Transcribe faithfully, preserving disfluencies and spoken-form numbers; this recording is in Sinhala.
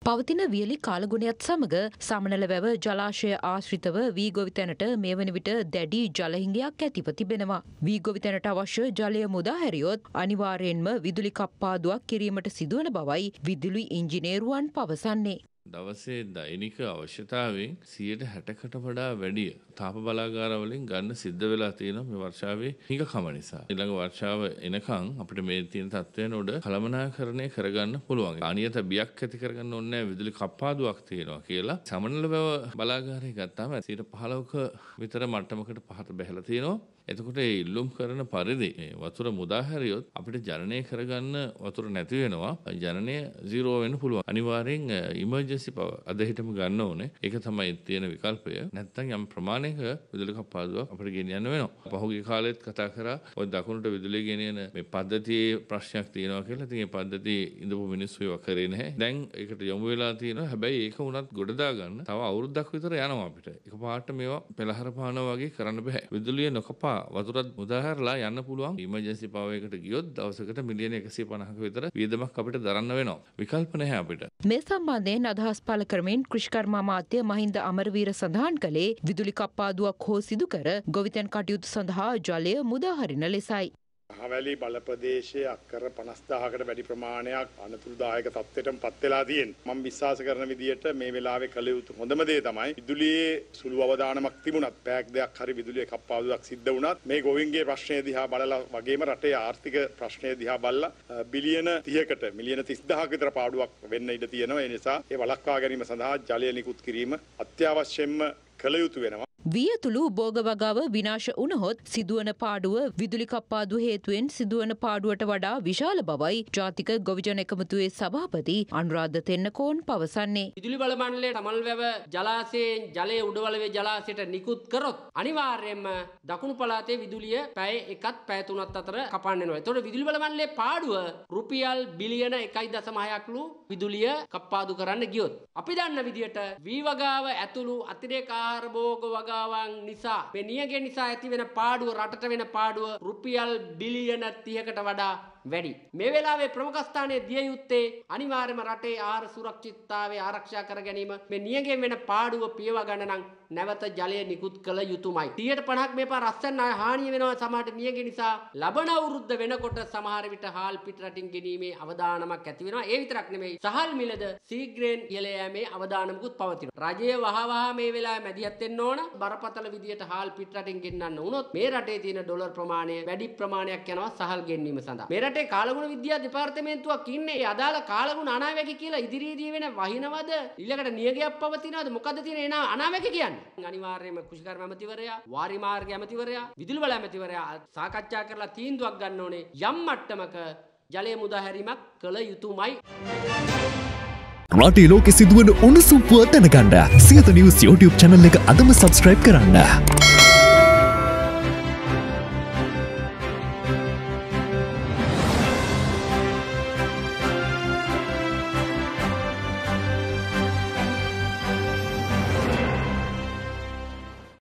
පවතින වියලි කාලගුණයත් සමග සමනල වැව ජලාශය ආශ්‍රිතව වී ගොවිතැනට මේ වන විට දැඩි ජලහිඟයක් ඇතිව තිබෙනවා. වී ගොවිතැනට අවශ්‍ය ජලය මුදා හැරියොත් අනිවාර්යෙන්ම විදුලි කප්පාදුවක් කිරීමට සිදුවන බවයි විදුලි ඉංජිනේරුවන් පවසන්නේ. දවසේ දෛනික අවශ්‍යතාවයෙන් සියයට හැටකට වඩා වැඩිය තාප බලාගාරවලින් ගන්න සිද්ධ වෙලා තියෙනවා මේ වර්ෂාවේ හිඟකම නිසා. ඊළඟ වර්ෂාව එනකන් අපිට මේ තියෙන තත්ත්වයන් උඩ කළමනාකරණය කරගන්න පුළුවන්. අනියත බියක් ඇති කරගන්න ඕනේ නැහැ විදුලි කප්පාදුවක් තියෙනවා කියලා. සමනල වැව බලාගාරය ගත්තාම සියයට පහළොවක විතර මට්ටමකට පහත බැහැලා තියෙනවා. එතකොට ඒ ඉල්ලුම් කරන පරිදි වතුර මුදා හැරියොත් අපිට ජනනය කරගන්න වතුර නැති වෙනවා. ජනනය zero වෙන්න පුළුවන්. අනිවාර්යෙන් emergency power අද හිටම ගන්න ඕනේ. ඒක තමයි තියෙන විකල්පය. නැත්නම් යම් ප්‍රමාණයක විදුලි කප්පාදුවක් අපිට ගෙනියන්න වෙනවා. පහුගිය කාලෙත් කතා කරා ඔය දකුණට විදුලිය ගෙනියන මේ පද්ධතියේ ප්‍රශ්නයක් තියෙනවා කියලා. ඉතින් ඒ පද්ධතිය ඉඳපු මිනිස්සු ඒවා කරේ නැහැ. දැන් ඒකට යොමු වෙලා තියෙනවා. හැබැයි ඒක උනත් ගොඩ දාගන්න තව අවුරුද්දක් විතර යනවා අපිට. එකපාරට මේවා පෙළහර පානවා වගේ කරන්න බෑ. විදුලිය නොකපා වතුරත් මුදාහැරලා යන්න පුළුවන්. ඉමර්ජන්සි පාවර් එකට ගියොත් දවසකට මිලියන එකසිය පනහක විතර වියදමක් අපිට දරන්න වෙනවා. විකල්ප නැහැ අපිට. මේ සම්බන්ධයෙන් අදහස් පළ කරමින් කෘෂිකර්ම අමාත්‍ය මහින්ද අමරවීර සඳහන් කළේ විදුලි කප්පාදුවක් හෝ සිදු කර ගොවිතැන් කටයුතු සඳහා ජලය මුදා හරින ලෙසයි. මහවැලි බල ප්‍රදේශයේ අක්කර පනස් දහසකට වැඩි ප්‍රමාණයක් අනතුරුදායක තත්ත්වයටම පත් වෙලා තියෙනවා. මම විශ්වාස කරන විදිහට මේ වෙලාවේ කළ යුතු හොඳම දේ තමයි විදුලියේ සුළු අවදානමක් තිබුණත් පැයක් දෙකක් හරි විදුලියේ කප්පාදුවක් සිද්ධ වුණත් මේ ගෝවින්ගේ ප්‍රශ්නය දිහා බලලා වගේම රටේ ආර්ථික ප්‍රශ්නය දිහා බලලා බිලියන තිහකට මිලියන තිස් දහසක විතර පාඩුවක් වෙන්න ඉඩ තියෙනවා. ඒ නිසා ඒ වළක්වා ගැනීම සඳහා ජලය නිකුත් කිරීම අත්‍යවශ්‍යම කළ යුතු වෙනවා. විය තුළු බෝග වගාව විනාශ වුණහොත් සිදුවන පාඩුව විදුලි කප්පාදු හේතුවෙන් සිදුවන පාඩුවට වඩා විශාල බවයි ජාතික ගොවිජන එකමුතුවේ සභාපති අනුරාධ තෙන්නකෝන් පවසන්නේ. විදුලි බල මණ්ඩලයේ තමල් වැව ජලාශයෙන් ජලය උඩවලවේ ජලාශයට නිකුත් කරොත් අනිවාර්යයෙන්ම දකුණු පළාතේ විදුලිය පැය එකත් පැය තුනත් අතර කපන්න වෙනවා. ඒතකොට විදුලි බල මණ්ඩලයේ පාඩුව රුපියල් බිලියන එකයි දශම හයක්ලු විදුලිය කප්පාදු කරන්න ගියොත් අපි දන්න විදියට වී වගාව ඇතුළු අතිරේක ආහාර භෝග වගාව නිසා මේ නියගේ නිසා ඇති වෙන පාඩුව රටට වෙන පාඩුව රුපියල් බිලියන තිහකට වඩා වැඩි. මේ වෙලාවේ ප්‍රමුඛ ස්ථානයේ දිය යුත්තේ අනිවාර්යයෙන්ම රටේ ආහාර සුරක්ෂිතතාවය ආරක්ෂා කර ගැනීම. මේ නියගෙන් වෙන පාඩුව පියව ගන්න නම් නැවත ජලය නිකුත් කළ යුතුමයි. සියයට පනහක් මේ පාර රස්සන් හානිය වෙනවා සමහරට නියගේ නිසා. ලබන අවුරුද්ද වෙනකොට සමහර විට හාල් පිට රටින් ගෙනීමේ අවදානමක් ඇති වෙනවා. ඒ විතරක් නෙමෙයි සහල් මිලද සීග්‍රේන් ඉහළ යෑමේ අවදානමකුත් පවතිනවා. රජය වහ වහ මේ වෙලාවේ මැදිහත් වෙන්න ඕන. බරපතල විදියට හාල් පිට රටින් ගෙන්නන්න වුණොත් මේ රටේ තියෙන ඩොලර් ප්‍රමාණය වැඩි ප්‍රමාණයක් යනවා සහල් ගෙන්නීම සඳහා. මේ රටේ කාලගුණ විද්‍යා දෙපාර්තමේන්තුවක් ඉන්නේ. ඒ අදාළ කාලගුණ අනාවැකි කියලා ඉදිරියේදී වෙන වහිනවද ඊළඟට නියගයක් පවතිනවද මොකද්ද තියෙන එන අනාවැකි කියන්නේ? අනිවාර්යයෙන්ම කෘෂිකර්ම ඇමතිවරයා, වාරි මාර්ග ඇමතිවරයා, විදුලි බල ඇමතිවරයා සාකච්ඡා කරලා තීන්දුවක් ගන්න ඕනේ. යම් මට්ටමක ජලය මුදා හැරීමක් කළ යුතුමයි. රටේ ලෝකෙ සිදුවන උණුසුම් පුවත් දැනගන්න සියත නිවුස් YouTube channel එක අදම subscribe කරන්න.